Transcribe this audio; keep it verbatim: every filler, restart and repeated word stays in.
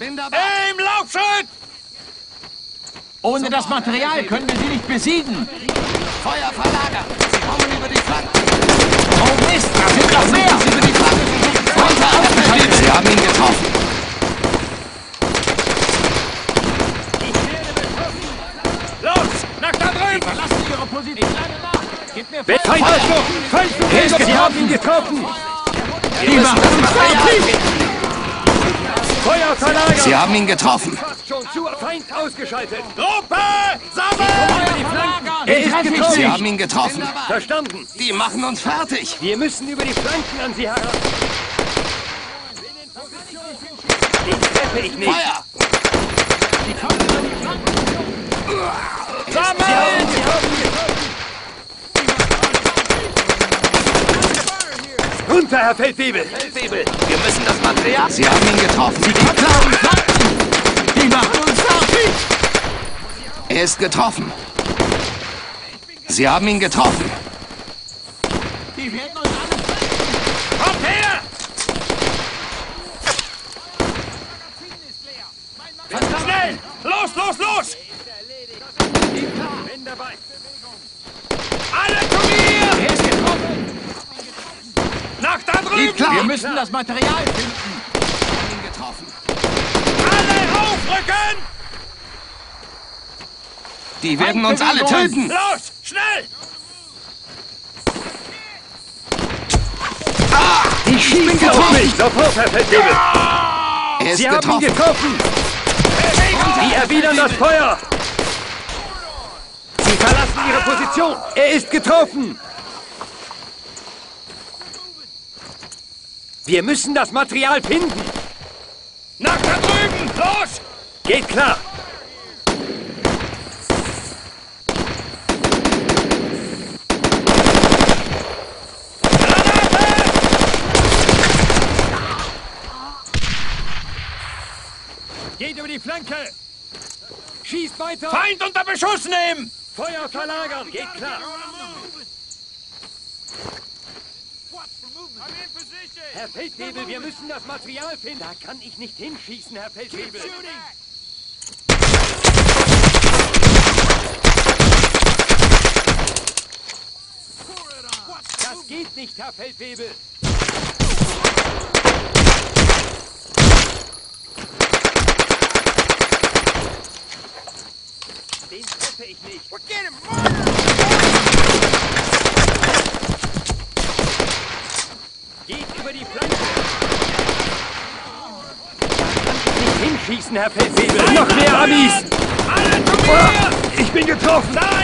Bin dabei. Im Laufschritt! Ohne das Material können wir sie nicht besiegen. Feuer verlagern. Sie kommen über die Flanken. Oh Mist, da sind noch mehr. Sie über die Flanken. Frontal aufgeschaltet. Sie haben ihn getroffen. Los, nach da drüben! Verlassen Ihre Position. Ich lade nach. Gib mir Feuer. Feindverschluss! Feindverschluss! Sie haben ihn getroffen! Die machen das Material. Feuer verlagern! Sie haben ihn getroffen. Fast schon zu Feind ausgeschaltet! Gruppe! Sammeln! Er ist getroffen. Sie haben ihn getroffen. Verstanden! Die machen uns fertig. Wir müssen über die Flanken an sie heran. Den treffe ich nicht! Feuer. Sammeln! Sie haben ihn getroffen! Runter, Herr Feldwebel! Feldwebel, wir müssen das Material. Sie haben ihn getroffen. Sie klauen Flanken. Die machen uns fertig. Er ist getroffen. Sie haben ihn getroffen. Die werden uns alle... Kommt her! Schnell! Los, los, los! Bin dabei! Alle zu mir! Er ist getroffen. Nach da drüben! klar. Wir müssen das Material finden. Sie haben ihn getroffen. Alle aufrücken! Die werden uns alle töten. Los, schnell! Ich bin Auf getroffen. mich! Sofort, Herr Feldwebel! Er ist Sie haben ihn getroffen. getroffen! Sie erwidern das Feuer! Sie verlassen Ihre Position! Er ist getroffen! Wir müssen das Material finden! Nach da drüben! Los! Geht klar! Geht über die Flanke! Schießt weiter! Feind unter Beschuss nehmen! Feuer verlagern! Geht klar! Herr Feldwebel, wir müssen das Material finden! Da kann ich nicht hinschießen, Herr Feldwebel! Das geht nicht, Herr Feldwebel! Den treffe ich nicht. Geht über die Flanke. Nicht hinschießen, Herr Feldwebel. Noch mehr Amis. Alle zu mir. Ich bin getroffen. Nein.